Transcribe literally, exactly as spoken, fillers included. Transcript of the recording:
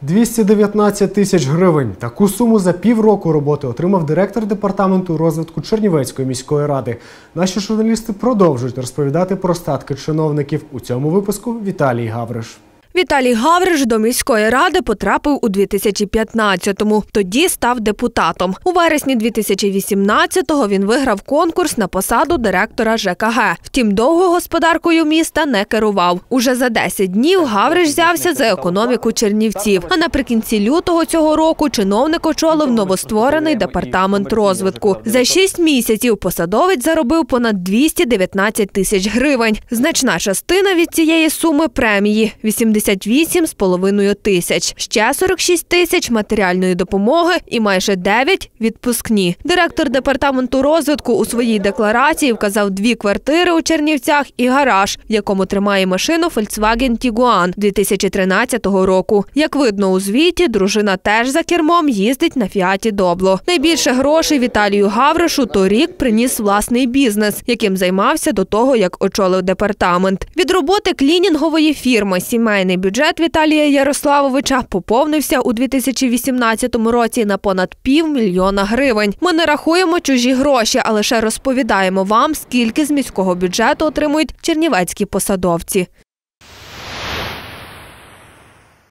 двісті дев'ятнадцять тисяч гривень. Таку суму за півроку роботи отримав директор департаменту розвитку Чернівецької міської ради. Наші журналісти продовжують розповідати про статки чиновників. У цьому випуску Віталій Гавриш. Віталій Гавриш до міської ради потрапив у дві тисячі п'ятнадцятому. Тоді став депутатом. У вересні дві тисячі вісімнадцятого він виграв конкурс на посаду директора ЖКГ. Втім, довго господаркою міста не керував. Уже за десять днів Гавриш взявся за економіку чернівців. А наприкінці лютого цього року чиновник очолив новостворений департамент розвитку. За шість місяців посадовець заробив понад двісті дев'ятнадцять тисяч гривень. Значна частина від цієї суми – премії – вісімдесят вісім з половиною тисяч. Ще сорок шість тисяч матеріальної допомоги і майже дев'ять – відпускні. Директор департаменту розвитку у своїй декларації вказав дві квартири у Чернівцях і гараж, в якому тримає машину Volkswagen Tiguan дві тисячі тринадцятого року. Як видно у звіті, дружина теж за кермом їздить на Фіаті Добло. Найбільше грошей Віталію Гавришу торік приніс власний бізнес, яким займався до того, як очолив департамент. Від роботи клінінгової фірми «Сімейний бюджет» Віталія Ярославовича поповнився у дві тисячі вісімнадцятому році на понад півмільйона гривень. Ми не рахуємо чужі гроші, а лише розповідаємо вам, скільки з міського бюджету отримують чернівецькі посадовці.